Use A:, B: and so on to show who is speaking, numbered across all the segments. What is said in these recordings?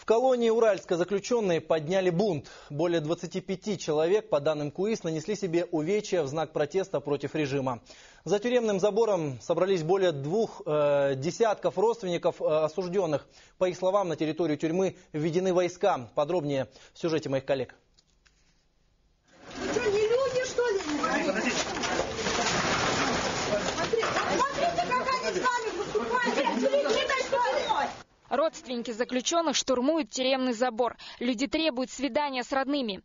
A: колонии Уральска заключенные подняли бунт. Более 25 человек, по данным КУИС, нанесли себе увечья в знак протеста против режима. За тюремным забором собрались более 2 десятков родственников осужденных. По их словам, на территорию тюрьмы введены войска. Подробнее в сюжете моих коллег.
B: Вы что, не люди, что ли? Смотрите, как они сами поступают.
C: Родственники заключенных штурмуют тюремный забор. Люди требуют свидания с родными.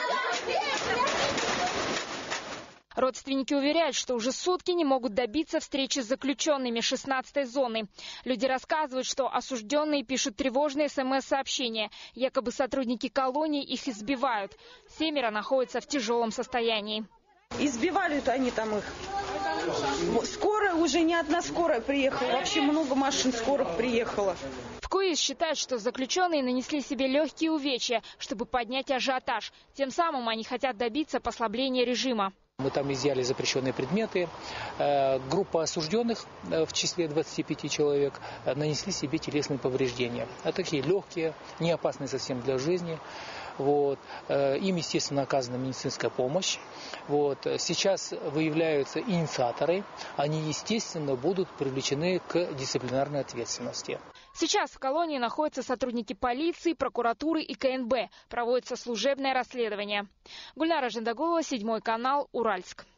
C: Родственники уверяют, что уже сутки не могут добиться встречи с заключенными 16-й зоны. Люди рассказывают, что осужденные пишут тревожные СМС-сообщения. Якобы сотрудники колонии их избивают. 7 находятся в тяжелом состоянии.
D: Избивали они там их. Скорая уже не одна скорая приехала. Вообще много машин скорых приехало.
C: В КУИС считают, что заключенные нанесли себе легкие увечья, чтобы поднять ажиотаж. Тем самым они хотят добиться послабления режима.
E: Мы там изъяли запрещенные предметы. Группа осужденных в числе 25 человек нанесли себе телесные повреждения. А такие легкие, не опасные совсем для жизни. Им, естественно, оказана медицинская помощь. Сейчас выявляются инициаторы. Они, естественно, будут привлечены к дисциплинарной ответственности.
C: Сейчас в колонии находятся сотрудники полиции, прокуратуры и КНБ. Проводится служебное расследование. Гульнара Жандагулова, 7 канал, Уральск.